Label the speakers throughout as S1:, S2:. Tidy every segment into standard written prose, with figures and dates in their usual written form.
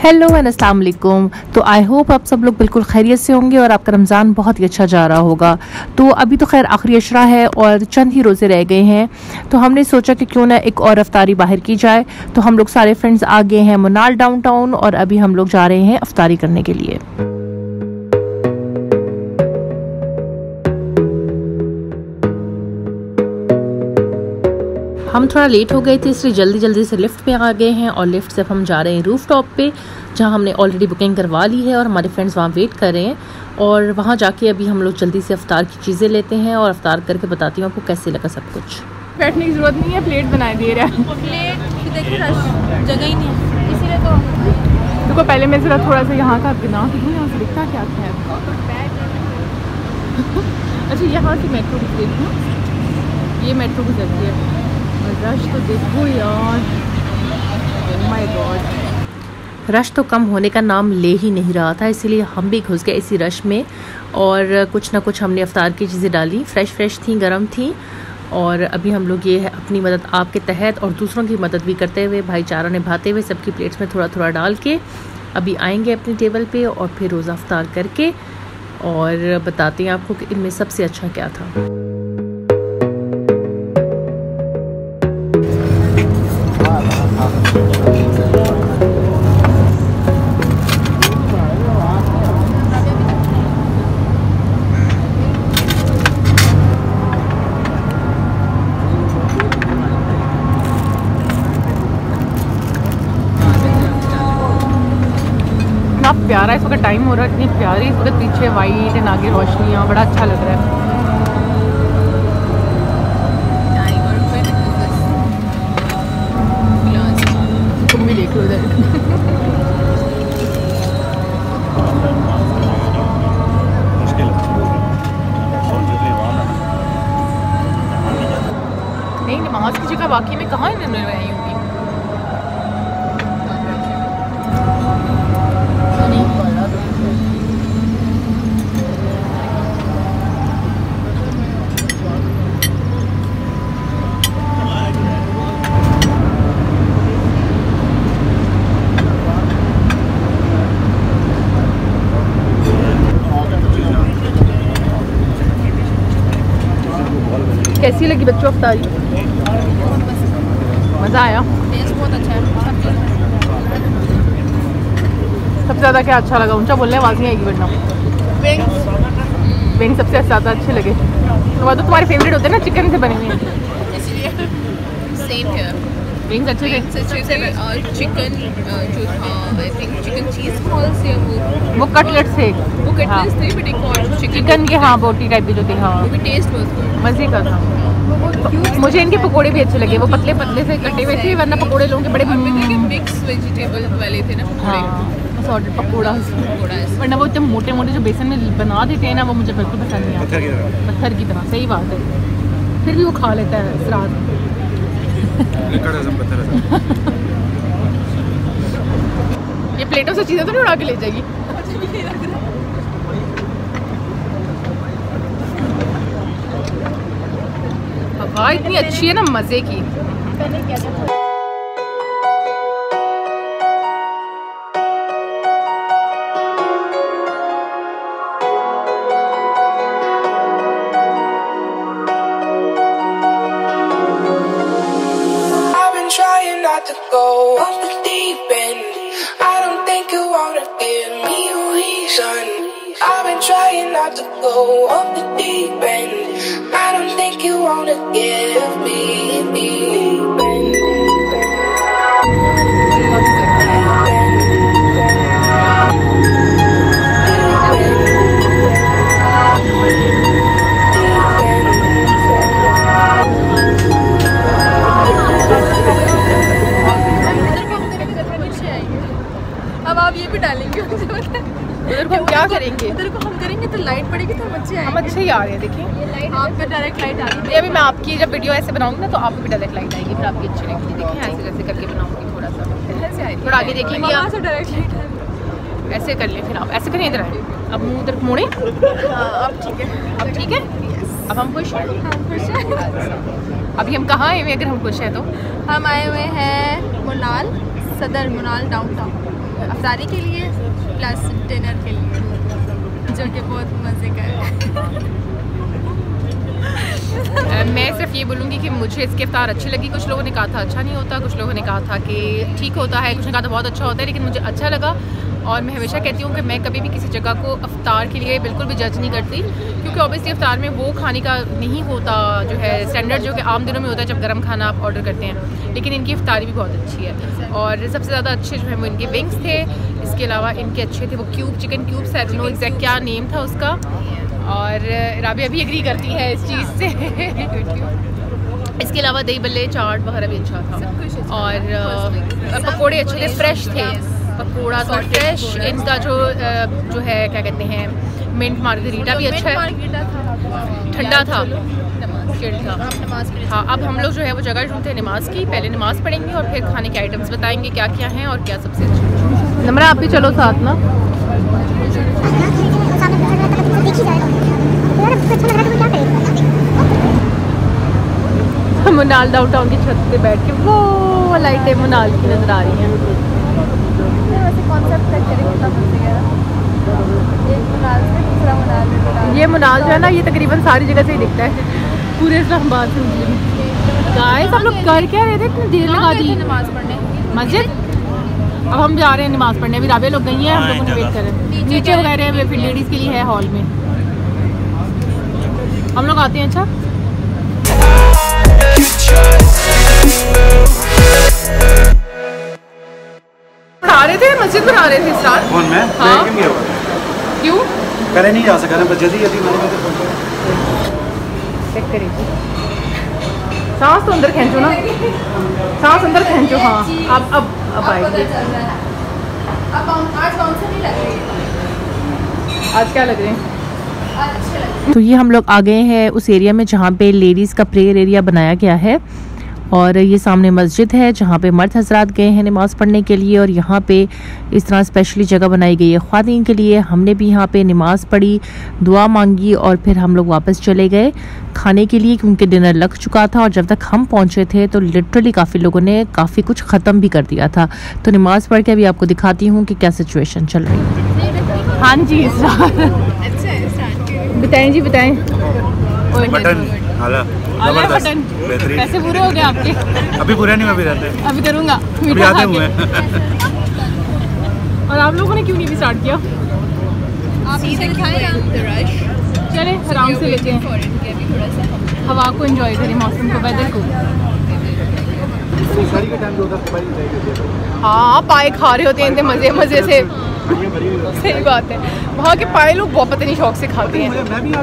S1: Hello and अस्सलाम वालेकुम। तो आई होप आप सब लोग बिल्कुल खैरियत से होंगे और आपका रमज़ान बहुत ही अच्छा जा रहा होगा। तो अभी तो खैर आखिरी अशरा है और चंद ही रोज़े रह गए हैं, तो हमने सोचा कि क्यों ना एक और अफ्तारी बाहर की जाए। तो हम लोग सारे फ्रेंड्स आ गए हैं मुनाल डाउनटाउन और अभी हम लोग जा रहे हैं अफ्तारी करने के लिए। हम थोड़ा लेट हो गए थे इसलिए जल्दी जल्दी से लिफ्ट पे आ गए हैं और लिफ्ट से हम जा रहे हैं रूफ टॉप पे, जहाँ हमने ऑलरेडी बुकिंग करवा ली है और हमारे फ्रेंड्स वहाँ वेट कर रहे हैं। और वहाँ जाके अभी हम लोग जल्दी से अफ्तार की चीज़ें लेते हैं और अफ्तार करके बताती हूँ आपको कैसे लगा सब कुछ।
S2: बैठने की ज़रूरत नहीं है, प्लेट बना दे रहा है।
S3: प्लेट देखिए रश जगह ही नहीं है, इसीलिए तो
S2: देखो पहले मैं ज़रा थोड़ा सा यहाँ का गिना दूँ, यहाँ से दिखता क्या है। अच्छा यहाँ से मेट्रो देखूँ, ये मेट्रो गुजरती है। रश तो देखो यार, ओह माय गॉड।
S1: रश तो कम होने का नाम ले ही नहीं रहा था, इसीलिए हम भी घुस गए इसी रश में और कुछ ना कुछ हमने अफ्तार की चीज़ें डाली। फ्रेश थी, गरम थी। और अभी हम लोग ये है अपनी मदद आपके तहत और दूसरों की मदद भी करते हुए, भाईचारा निभाते हुए सबकी प्लेट्स में थोड़ा थोड़ा डाल के अभी आएंगे अपनी टेबल पे और फिर रोज़ा अफ्तार करके और बताते हैं आपको कि इनमें सबसे अच्छा क्या था।
S2: इतना प्यारा है, इस वक्त टाइम हो रहा है, इतनी प्यारी इस वक्त पीछे वाइट एंड आगे रोशनियाँ, बड़ा अच्छा लग रहा है। तुम भी देख लो इधर। नहीं नमाज की जगह वाकई में कहाँ इन्होंने लगाई होगी। कैसी लगी बच्चों अफ्तारी? मज़ा आया?
S3: टेस्ट बहुत अच्छा है।
S2: सबसे ज़्यादा क्या अच्छा लगा? ऊंचा बोलने आवाज़ नहीं आएगी वरना। विंग सबसे ज़्यादा अच्छे लगे। तो तुम्हारे फेवरेट होते हैं ना, चिकन से बने हुए हैं
S3: इसलिए सेम है।
S2: विंग्स अच्छे थे
S3: और चिकन जो I think chicken cheese balls या
S2: वो कटलेट्स थे,
S3: वो कटलेट्स थे, बट एक और
S2: चिकन के हाँ बोटी टाइप के जो थे, हाँ
S3: वो भी टेस्ट बहुत
S2: मज़े का था। मुझे इनके पकोड़े भी अच्छे लगे, वो पतले पतले से कटे हुए थे, वरना पकोड़े लोगों के बड़े
S3: मिक्स वेजिटेबल वाले थे ना पकोड़े।
S2: सॉर्टेड पकोड़ा, वरना वो इतने मोटे मोटे जो बेसन में बना देते हैं ना, वो मुझे बिल्कुल पसंद नहीं आता। पत्थर की तरह, सही बात है। फिर भी वो खा लेता है रात। ये प्लेटों से चीज़ें तो नहीं उड़ा के ले जाएगी। हवा इतनी अच्छी है ना, मज़े की।
S4: To go off the deep end, I don't think you wanna give me a reason. I've been trying not to go off the deep end. I don't think you wanna give me a deep end.
S3: अब आप ये भी डालेंगे मुझे पता है।
S2: उधर को हम क्या करेंगे?
S3: उधर को हम करेंगे तो लाइट पड़ेगी तो हम अच्छे आएंगे।
S2: हम अच्छे ही आ रहे हैं, देखिए
S3: ये लाइट आप पे डायरेक्ट लाइट आ रही है।
S2: अभी मैं आपकी जब वीडियो ऐसे बनाऊंगी ना, तो आप भी डायरेक्ट लाइट आएगी, फिर आपकी अच्छी लगेगी। देखिए ऐसे जैसे करके बनाऊंगी, थोड़ा सा ऐसे आएगी, थोड़ा आगे देखेंगे आप,
S3: से डायरेक्ट लाइट आ रही है।
S2: ऐसे कर ले, फिर आप ऐसे करें, इधर आए, अब मुँह उधर मोड़े।
S3: अब ठीक है,
S2: अब ठीक है, अब हम खुश हैं।
S3: हम खुश हैं।
S2: अभी हम कहाँ आए हुए? अगर हम खुश हैं तो
S3: हम आए हुए हैं मुनाल, सदर मुनाल डाउनटाउन।
S2: अफ्तारी के लिए प्लस डिनर के लिए, जो कि बहुत मज़े का है।
S1: मैं सिर्फ ये बोलूँगी कि मुझे इसकी इफ्तार अच्छी लगी। कुछ लोगों ने कहा था अच्छा नहीं होता, कुछ लोगों ने कहा था कि ठीक होता है, कुछ ने कहा था बहुत अच्छा होता है, लेकिन मुझे अच्छा लगा। और मैं हमेशा कहती हूँ कि मैं कभी भी किसी जगह को इफ्तार के लिए बिल्कुल भी जज नहीं करती, क्योंकि ऑब्वियसली इफ्तार में वो खाने का नहीं होता जो है स्टैंडर्ड, जो कि आम दिनों में होता है जब गर्म खाना आप ऑर्डर करते हैं। लेकिन इनकी इफ्तारी भी बहुत अच्छी है और सबसे ज़्यादा अच्छे जो है वो इनके विंग्स थे। इसके अलावा इनके अच्छे थे वो cube chicken cubes, I don't know exact क्या नेम था उसका। और राबिया भी एग्री करती है इस चीज़ से। इसके अलावा दही बल्ले चाट वगैरह भी अच्छा था और पकोड़े अच्छे थे, फ्रेश थे। पकोड़ा था फ्रेश, इनका जो है क्या कहते हैं मिंट मार्गरीटा भी अच्छा है, ठंडा था, हाँ। अब हम लोग जो है वो जगह ढूंढते हैं नमाज की, पहले नमाज पढ़ेंगे और फिर खाने के आइटम्स बताएंगे क्या क्या हैं और क्या सबसे अच्छा। नम्रा आप भी चलो साथ ना। मुनाल डाउनटाउन की छत पे बैठ के वो लाइटें मुनाल की नजर आ रही हैं। ये मुनाल जो है ना, ये तकरीबन सारी जगह से ही दिखता है, पूरे इस्लामाबाद से। गाइस सब लोग कर क्या रहे थे, इतनी देर लगा दी
S2: नमाज पढ़ने
S1: मस्जिद। अब हम जा रहे हैं नमाज पढ़ने, अभी राबे लोग गई हैं, हम लोगों ने वेट कर रहे हैं नीचे वगैरह, फिर लेडीज़ के लिए है हॉल में, हम लोग आते हैं। अच्छा पढ़ा रहे थे, मस्जिद बना रहे थे स्टार्ट
S5: फोन में।
S1: हाँ क्यों
S5: करे नहीं जा सका, बस जल्दी जल्दी
S1: चेक करिए। सांस तो अंदर खींचो ना, सांस अंदर खींचो। हाँ अब आएगी।
S2: आज कौन सा नहीं लग रही है?
S1: आज क्या लग रहे हैं? तो ये हम लोग आ गए हैं उस एरिया में जहाँ पे लेडीज़ का प्रेयर एरिया बनाया गया है और ये सामने मस्जिद है जहाँ पे मर्द हजरात गए हैं नमाज़ पढ़ने के लिए और यहाँ पे इस तरह स्पेशली जगह बनाई गई है ख्वातीन के लिए। हमने भी यहाँ पे नमाज़ पढ़ी, दुआ मांगी और फिर हम लोग वापस चले गए खाने के लिए, क्योंकि डिनर लग चुका था और जब तक हम पहुँचे थे तो लिटरली काफ़ी लोगों ने काफ़ी कुछ ख़त्म भी कर दिया था। तो नमाज़ पढ़ के अभी आपको दिखाती हूँ कि क्या सिचुएशन चल रही है। हाँ जी बताएँ जी बताएँ।
S5: बटन
S1: बटन पैसे पूरे हो गए आपके?
S5: अभी पूरे नहीं, अभी रहते हैं,
S1: अभी करूँगा
S5: मीठा खा के।
S1: और आप लोगों ने क्यों नहीं भी स्टार्ट किया? चले आराम से लेते हैं, हवा को एंजॉय करें, मौसम को, वेदर को। हाँ पाए खा रहे होते हैं मज़े मज़े से, सही बात है। वहाँ के पाए लोग बहुत पता नहीं शौक से खाते हैं,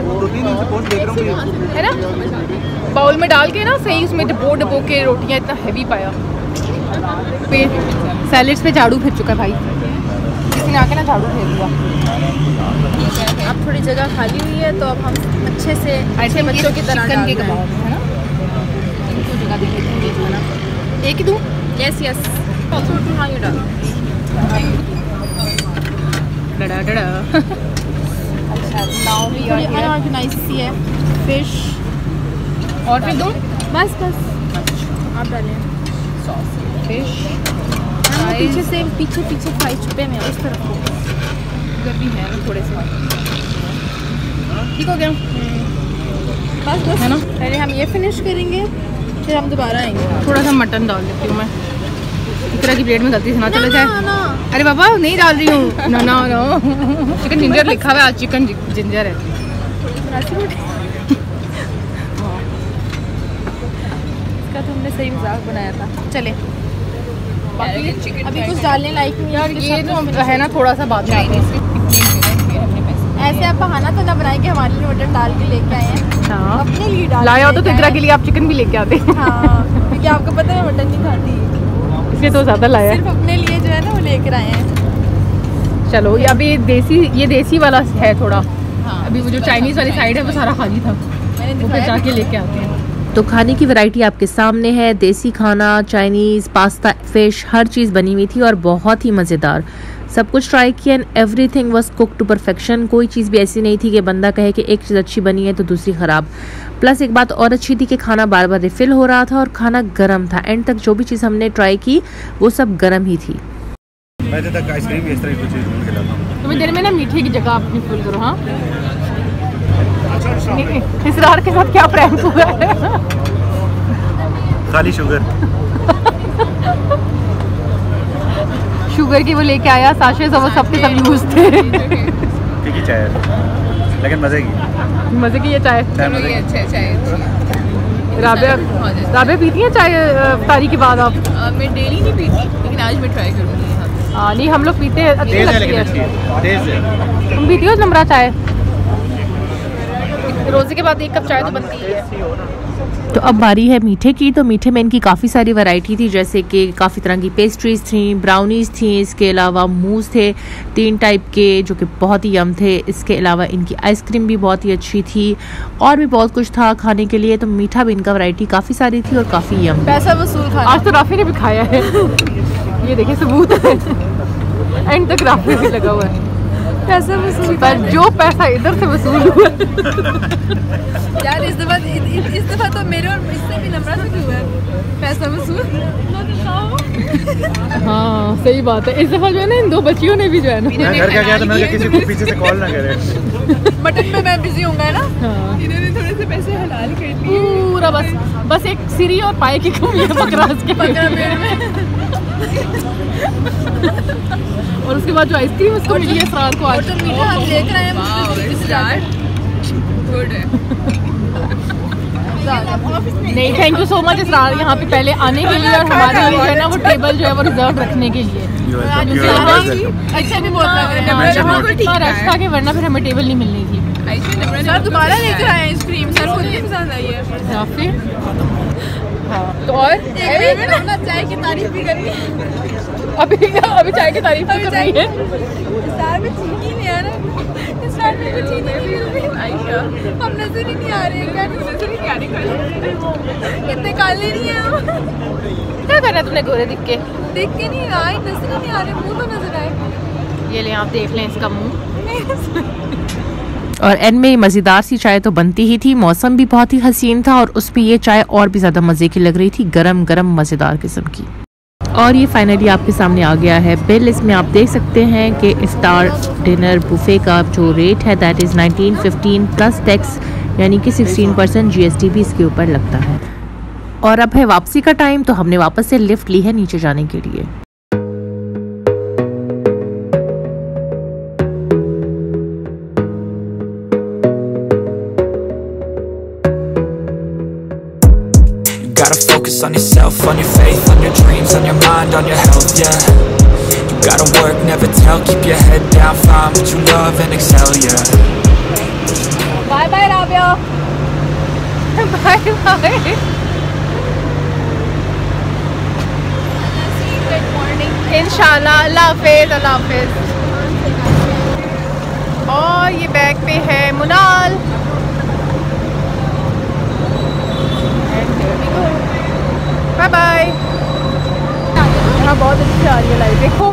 S1: है ना। बाउल में डाल के ना सही, उसमें डबो के रोटियाँ, इतना हैवी पाया। सैलेड्स पे झाड़ू फिर चुका भाई, किसी ने आके ना झाड़ू फेर दिया।
S2: ठीक है, अब थोड़ी जगह खाली हुई है तो अब हम अच्छे से
S1: ऐसे
S2: बच्चों की तरह
S1: चिकन के कबाब है ना, इनको जगह दे देते हैं। एक ही दूँ?
S2: यस यस, हाँ ये डाल।
S1: डड़ा डड़ा।
S2: अच्छा now we are here, organize सी है फिश।
S1: और फिर दूँ?
S2: बस आप डालें
S1: फिश।
S2: पीछे से पीछे फ्राई छुपे में इस तरफ को
S1: उधर भी है ना थोड़े से। ठीक हो गया
S2: बस है ना। पहले हम ये फिनिश करेंगे फिर हम दोबारा आएंगे।
S1: थोड़ा सा मटन डाल देती हूँ मैं, इस तरह की प्लेट में गलती से ना चले जाए। अरे बाबा नहीं डाल रही हूँ। No no no, chicken ginger लिखा हुआ है, आज चिकन जिंजर है।
S2: इसका तो हमने सही मजाक बनाया था। चले अभी कुछ डालने लायक नहीं
S1: यार, ये जो है ना थोड़ा सा बात
S2: ऐसे आप बहाना तो ना बनाए कि हमारे लिए मटन डाल के लेके आए हैं।
S1: हाँ
S2: अपने लिए डाल
S1: लाया हो तो इकरा के लिए आप चिकन भी लेके आते।
S2: हाँ क्योंकि आपको पता है मटन नहीं खाती,
S1: इसलिए तो ज़्यादा लाया।
S2: सिर्फ अपने लिए जो है ना वो लेकर आए हैं।
S1: चलो ये अभी ये देसी वाला है थोड़ा। हाँ, अभी वो जो चाइनीज़ वाली साइड है वो सारा खाली था, वो फिर जाके लेके आते हैं। तो खाने की वैरायटी आपके सामने है, देसी खाना, चाइनीज़, पास्ता, फिश, हर चीज़ बनी हुई थी और बहुत ही मज़ेदार। सब कुछ ट्राई किया and everything was cook to perfection. कोई चीज़ भी ऐसी नहीं थी कि बंदा कहे कि एक चीज़ अच्छी बनी है तो दूसरी ख़राब। प्लस एक बात और अच्छी थी कि खाना बार बार रिफ़िल हो रहा था और खाना गर्म था। एंड तक जो भी चीज़ हमने ट्राई की वो सब गर्म ही थी।
S5: मैं तो तक आइसक्रीम इस तरह की कुछ चीज़ ढूंढ के लाता हूँ।
S2: तुम्हें देर में ना मीठे की जगह अपनी फुल करो। हाँ इसरार के साथ क्या प्रैंक हुआ है?
S5: खाली शुगर
S2: शुगर की वो लेके आया साशे, सब सबके सब यूज थे।
S5: ठीक ही चाय है, लेकिन मज़े की
S2: ये चाय।
S3: चलो ये अच्छा है, चाय अच्छी है।
S2: राबिया पीती हैं चाय इफ्तारी के बाद आप?
S3: मैं डेली नहीं पीती, लेकिन आज मैं ट्राई करूँगी।
S2: हाँ नहीं, हम लोग पीते हैं, अच्छी
S5: तेज़ है,
S2: लगती
S5: लेकिन
S2: है।
S5: अच्छी है, तेज़ है।
S2: तुम पीती हो नमरा चाय? रोज़े के बाद एक कप चाय तो बनती ही है।
S1: तो अब बारी है मीठे की। तो मीठे में इनकी काफ़ी सारी वैरायटी थी, जैसे कि काफ़ी तरह की पेस्ट्रीज थी, ब्राउनीज थी, इसके अलावा मूस थे 3 टाइप के जो कि बहुत ही यम थे। इसके अलावा इनकी आइसक्रीम भी बहुत ही अच्छी थी और भी बहुत कुछ था खाने के लिए। तो मीठा भी इनका वैरायटी काफ़ी सारी थी और काफ़ी यम।
S2: पैसा वसूल खाना। आज तो राफी ने भी खाया है। ये देखिए सबूत है, एंड तक राफी भी लगा हुआ है। पैसा वसूल, पर जो पैसा इधर से वसूल हुआ
S3: यार इस दफा तो मेरे और इससे भी नम्रता से हुआ है पैसा वसूल।
S2: हाँ सही बात है। इस दफा जो है ना इन 2 बच्चियों ने भी जो है ना,
S5: मैं घर का गया तो मैंने कहा किसी को पीछे से कॉल ना करे।
S3: मटन में मैं बिजी होऊंगा ना।
S2: हाँ।
S3: इन्होंने थोड़े से पैसे हलाल कर लिए
S2: पूरा बस एक सिरी और पाए की कमी है बकरास के। और उसके बाद जो आइसक्रीम उसको मिली है इसरार को आज।
S3: तो मीठा हम लेकर आए हैं। गुड है।
S2: नहीं thank you so much Israr यहाँ पे पहले आने के लिए और हमारे लिए जो है ना वो टेबल जो है वो रिजर्व रखने के लिए।
S3: अच्छा भी बहुत लग रहा है।
S2: रश था कि वरना फिर हमें टेबल नहीं मिलनी थी।
S3: सर दोबारा लेकर आए आइसक्रीम, सर को नहीं पसंद आई है।
S2: काफी
S3: तो और चाय की तारीफ भी करनी है।
S2: अभी चाय की तारीफ भी करनी है।
S3: सर में चीनी नहीं आ रहा, सर में भी चीनी नहीं आई क्या? हम नजर ही नहीं आ रहे, क्या नजर ही नहीं आ रही? इतने काले नहीं है हम।
S2: क्या कर रहा है तुमने गोरे दिख के
S3: नहीं रहा, नजर ही नहीं आ रहे, मुंह तो नजर आए।
S2: ये ले आप देख लें इसका मुंह।
S1: और एंड में मज़ेदार सी चाय तो बनती ही थी। मौसम भी बहुत ही हसीन था और उस पर ये चाय और भी ज़्यादा मज़े की लग रही थी, गरम गरम मज़ेदार किस्म की। और ये फाइनली आपके सामने आ गया है बिल। इसमें आप देख सकते हैं कि इफ्तार डिनर बुफे का जो रेट है दैट इज़ 1915 प्लस टैक्स, यानी कि 16% GST भी इसके ऊपर लगता है। और अब है वापसी का टाइम, तो हमने वापस से लिफ्ट ली है नीचे जाने के लिए।
S6: Gotta focus on yourself, on your faith, on your dreams, on your mind, on your health, yeah. You gotta work, never tell, keep your head down, find what you love and excel, yeah.
S2: Bye bye Rabia. Bye bye.
S3: Good morning.
S2: इंशाल्लाह, अल्लाह हाफिज़, अल्लाह हाफिज़। और ये bag पे है मुनाल। Bye bye. यहाँ बहुत अच्छी आ रही है लाइट, देखो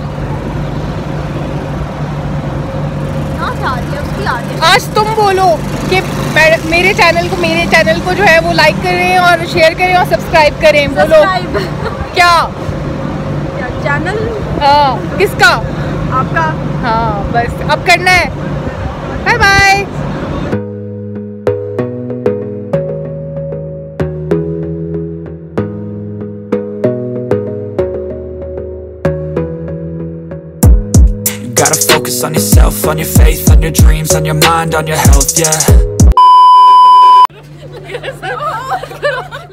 S2: आज तुम बोलो कि मेरे चैनल को जो है वो लाइक करें और शेयर करें और सब्सक्राइब करें। बोलो क्या
S3: चैनल?
S2: हाँ किसका?
S3: आपका।
S2: हाँ बस अब करना है। Bye bye.
S6: Gotta focus on yourself, on your faith, on your dreams, on your mind, on your health, yeah.